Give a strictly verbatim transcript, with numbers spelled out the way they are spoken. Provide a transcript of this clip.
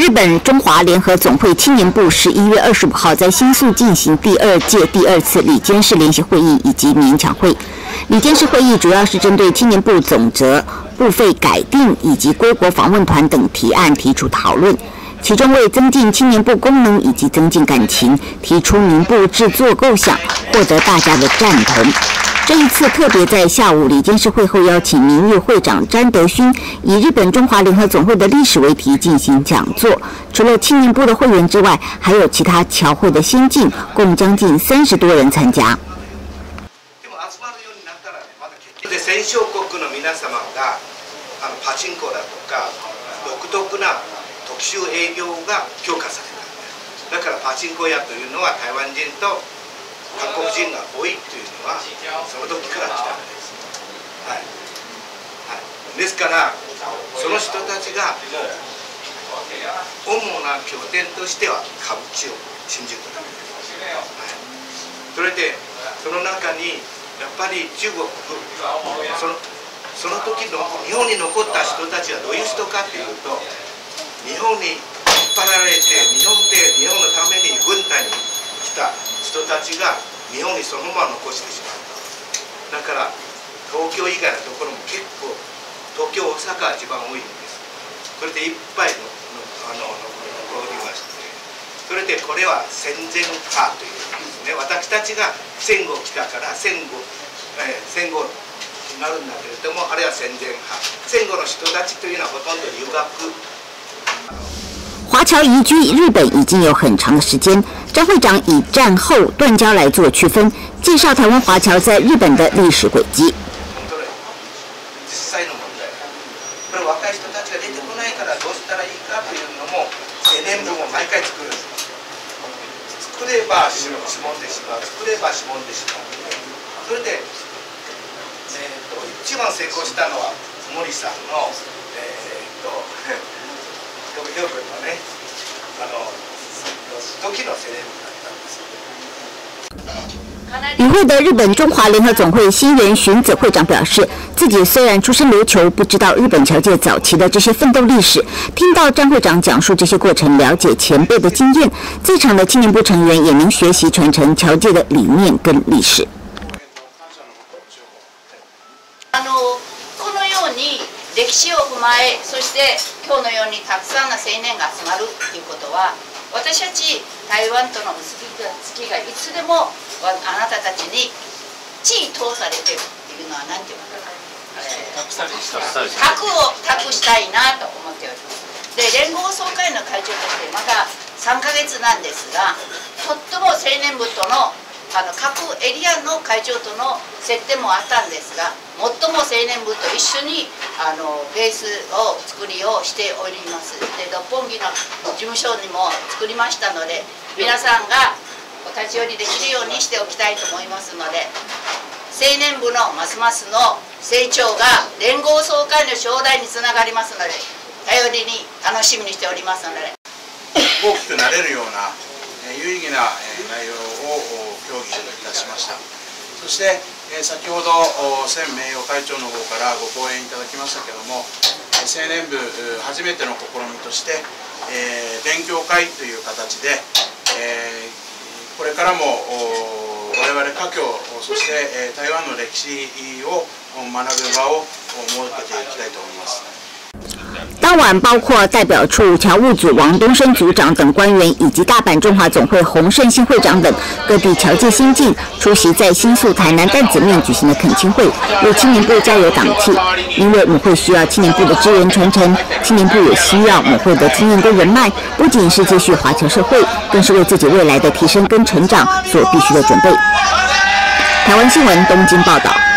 日本中华联合总会青年部十一月二十五号在新宿进行第二届第二次理监事联席会议以及勉强会。理监事会议主要是针对青年部总则、部费改定以及归国访问团等提案提出讨论。其中为增进青年部功能以及增进感情，提出名部制作构想，获得大家的赞同。这一次特别在下午理监事会后邀请名誉会长詹德勋以日本中华联合总会的历史为题进行讲座。除了青年部的会员之外，还有其他侨会的先进，共将近三十多人参加。 戦勝国の皆様があのパチンコだとか独特な特殊営業が強化された。だからパチンコ屋というのは台湾人と韓国人が多いというのはその時から来たんです。はいはい、ですからその人たちが主な拠点としては歌舞伎町新宿だ。はい、それでその中にやっぱり中国そのその時の日本に残った人たちはどういう人かというと、日本に引っ張られて日本で日本のために軍隊に来た人たちが日本にそのまま残してしまった。だから東京以外のところも結構東京大阪が一番多いんです。それでいっぱいのあの残りまして、それでこれは戦前派というんですね。私たちが戦後来たから戦後、えー、戦後になるんだけれども、あれは戦前派。戦後の人たちというのはほとんど留学。 华侨移居日本已经有很长的时间，张会长以战后断交来做区分，介绍台湾华侨在日本的历史轨迹。 実際の問題、これ若い人たちが出てこないからどうしたらいいかというのも青年部も毎回作る。作ればしぼんでしまう、作ればしぼんでしまう。それで、えー、と一番成功したのは森さんの、えー、とよくのね、あの時の青年部だったんです。 与会的日本中华联合总会新原巡子会长表示，自己虽然出身琉球，不知道日本侨界早期的这些奋斗历史。听到张会长讲述这些过程，了解前辈的经验，在场的青年部成员也能学习传承侨界的理念跟历史。 あのこのように歴史を踏まえ、そして今日のようにたくさんの青年が集まるということは、私たち台湾との結びつきがいつでもあなたたちに地位通されてるっていうのは何て言うのかな、えー、託を託したいなと思っております。で、連合総会の会長としてまださんかげつなんですが、とっても青年部とのあの各エリアの会長との接点もあったんですが、最も青年部と一緒にあのベースを作りをしております。で、六本木の事務所にも作りましたので、皆さんがお立ち寄りできるようにしておきたいと思いますので、青年部のますますの成長が連合総会の将来につながりますので、頼りに楽しみにしておりますので、 大きくなれるような有意義な内容を協議いたしました。そして先ほど前名誉会長の方からご講演いただきましたけども、青年部初めての試みとして勉強会という形でこれからも我々華僑、そして台湾の歴史を学ぶ場を設けていきたいと思います。 当晚，包括代表处侨务组王东升组长等官员，以及大阪中华总会洪胜新会长等各地侨界先进出席在新宿台南担子面举行的恳亲会，为青年部加油打气。因为母会需要青年部的支援传承，青年部也需要母会的经验跟人脉，不仅是继续华侨社会，更是为自己未来的提升跟成长所必须的准备。台湾新闻东京报道。